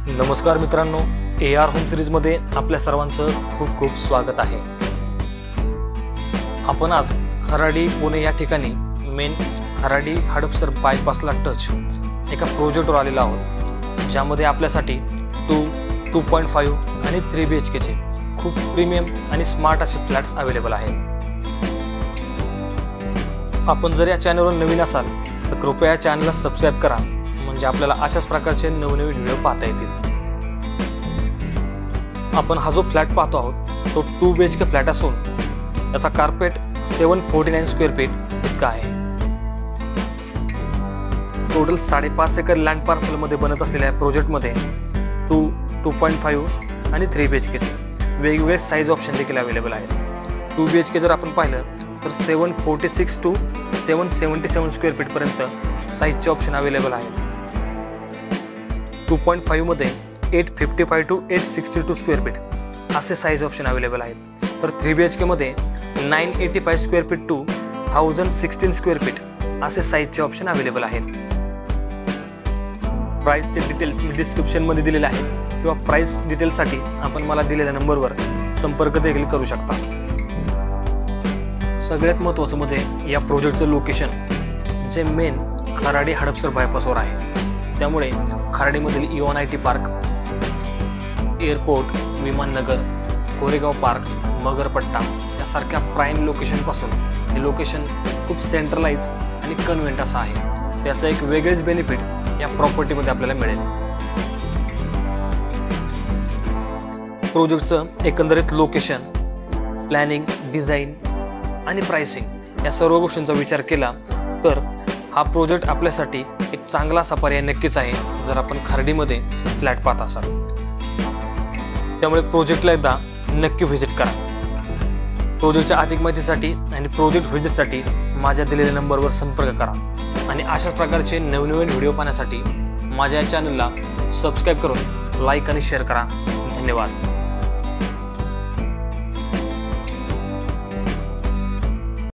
नमस्कार मित्रांनो, AR home series मध्ये आपल्या सर्वांचं खूप खूप स्वागत आहे। आपण आज खराडी पुणे या ठिकाणी मेन खराडी हडपसर बायपासला टच एका प्रोजेक्टवर आलेलो आहोत, ज्यामध्ये आपल्यासाठी 2.5 आणि 3 BHK चे खूप प्रीमियम आणि स्मार्ट असे फ्लॅट्स अवेलेबल आहेत। आपण जर या चॅनलवर नवीन असाल तर कृपया या चॅनलला सबस्क्राइब करा, म्हणजे आपल्याला अशाच प्रकारचे नवनवीन व्हिडिओ पाहता येतील। आपण हा जो फ्लॅट पाहतो आहोत तो 2 BHK फ्लॅट असून त्याचा कार्पेट 749 स्क्वेअर फीट इतका आहे। टोटल 5.5 एकर लँड पार्सल मध्ये बनत असलेल्या प्रोजेक्ट मध्ये 2.5 आणि 3 BHK चे वेगवेगळे साइज ऑप्शन देखील अवेलेबल आहेत। 2 BHK जर आपण पाहिलं तर 746 टू 777 स्क्वेअर फीट पर्यंत साइजचे ऑप्शन अवेलेबल आहेत। 2.5 मध्ये 855 टू 862 स्क्वेअर फीट असे साइज ऑप्शन अवेलेबल आहेत। तर 3 BHK मध्ये 985 square feet to 1016 square feet असे साइजचे ऑप्शन अवेलेबल आहेत। प्राइसचे डिटेल्स मी डिस्क्रिप्शन मध्ये दिलेले आहेत, किंवा प्राइस डिटेल्ससाठी आपण मला दिलेल्या नंबरवर संपर्क देखील करू शकता। सगळ्यात महत्त्वाचं म्हणजे या प्रोजेक्टचं लोकेशन जे मेन खराडी हडपसर बायपासवर आहे, त्यामुळे खराडीमधील Eon IT park, airport, Vimannagar, Koregaon park, Magarpatta यासारख्या प्राईम लोकेशन पासून हे लोकेशन खूप सेंट्रलाइज आणि कन्व्हिनियंट असं आहे। त्याचा एक वेगळेच बेनिफिट या प्रॉपर्टीमध्ये आपल्याला मिळेल। प्रोजेक्टचं एकंदरीत लोकेशन, प्लॅनिंग, डिझाईन आणि प्राइसिंग या सर्व गोष्टींचा विचार केला तर हा प्रोजेक्ट आपल्यासाठी एक चांगला असा पर्याय नक्कीच आहे, जर आपण खराडीमध्ये फ्लॅट पाहत असाल। त्यामुळे प्रोजेक्टला एकदा नक्की व्हिजिट करा। प्रोजेक्टच्या अधिक माहितीसाठी आणि प्रोजेक्ट व्हिजिटसाठी माझ्या दिलेल्या नंबरवर संपर्क करा, आणि अशाच प्रकारचे नवनवीन व्हिडिओ पाहण्यासाठी माझ्या चॅनलला सबस्क्राइब करून लाईक आणि शेअर करा। धन्यवाद।